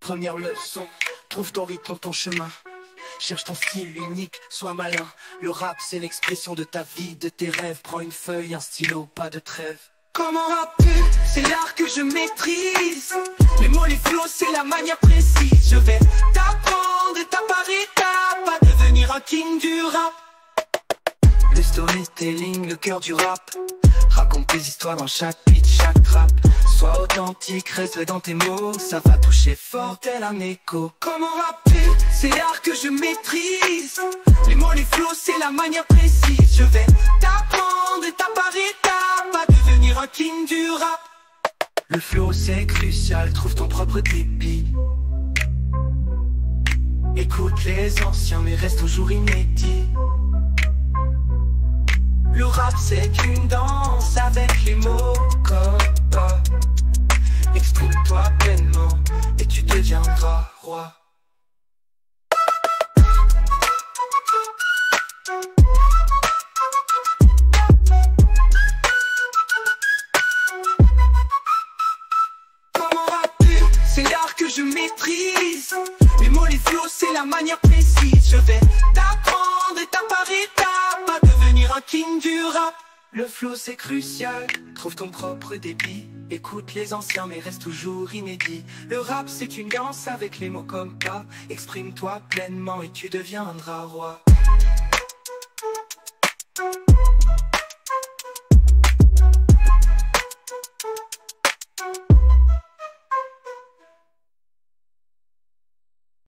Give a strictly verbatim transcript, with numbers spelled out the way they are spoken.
Première leçon, trouve ton rythme, ton chemin. Cherche ton style unique, sois malin. Le rap c'est l'expression de ta vie, de tes rêves. Prends une feuille, un stylo, pas de trêve. Comment rapper, c'est l'art que je maîtrise. Les mots, les flots, c'est la manière précise. Je vais t'apprendre étape par étape à devenir un king du rap. Le storytelling, le cœur du rap. Raconte tes histoires dans chaque beat, chaque rap. Sois authentique, reste dans tes mots. Ça va toucher fort tel un écho. Comment rapper, c'est l'art que je maîtrise. Les mots, les flots, c'est la manière précise. Je vais t'apprendre étape par étape à devenir un king du rap. Le flow c'est crucial, trouve ton propre débit. Écoute les anciens mais reste toujours inédit. Le rap c'est une danse avec les mots comme pas. Exprime-toi pleinement et tu deviendras roi. Comment rapper, c'est l'art que je maîtrise. Les mots, les flots, c'est la manière précise. Je vais t'apprendre étape par étape à devenir un king du rap. Le flow c'est crucial, trouve ton propre débit. Écoute les anciens mais reste toujours inédit. Le rap c'est une danse avec les mots comme pas. Exprime-toi pleinement et tu deviendras roi.